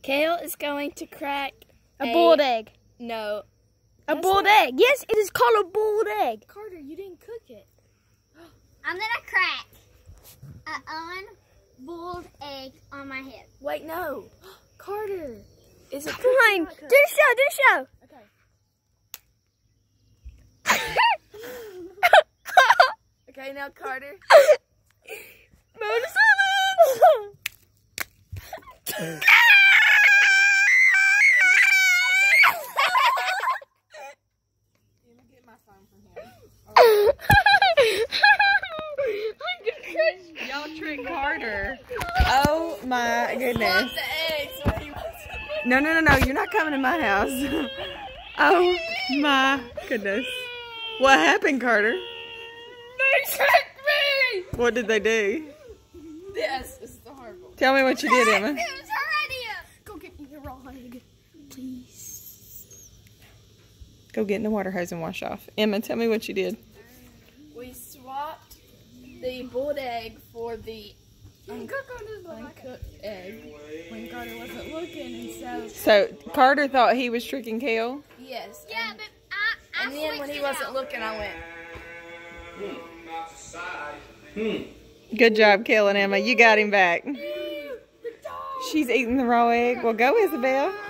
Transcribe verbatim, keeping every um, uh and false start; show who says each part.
Speaker 1: Kale is going to crack
Speaker 2: a, a boiled egg.
Speaker 1: No.
Speaker 2: A boiled not... egg. Yes, it is called a boiled egg.
Speaker 1: Carter, you didn't cook it.
Speaker 3: I'm going to crack an unboiled egg on my head.
Speaker 1: Wait, no. Carter. Is it
Speaker 2: Come on. Do the show. Do the show.
Speaker 1: Okay. Okay, now Carter.
Speaker 2: Motorcycle.
Speaker 4: Y'all tricked Carter. Oh my goodness. No, no, no, no. You're not coming to my house. Oh my goodness. What happened, Carter?
Speaker 1: They tricked me!
Speaker 4: What did they do?
Speaker 1: Yes, it's the horrible.
Speaker 4: Tell me what you did, Emma.
Speaker 3: It was her idea.
Speaker 1: Go get me the rod, please.
Speaker 4: Go get in the water hose and wash off. Emma, tell me what you did.
Speaker 1: We swapped the boiled egg for the uncooked egg when Carter wasn't looking, and so...
Speaker 4: So, Carter thought he was tricking Kale?
Speaker 1: Yes.
Speaker 3: Yeah,
Speaker 1: and,
Speaker 3: but I, I
Speaker 1: And then when he wasn't
Speaker 3: out.
Speaker 1: looking, I went...
Speaker 4: Hmm. Good job, Kale and Emma. You got him back. She's eating the raw egg. Well, go, Isabel.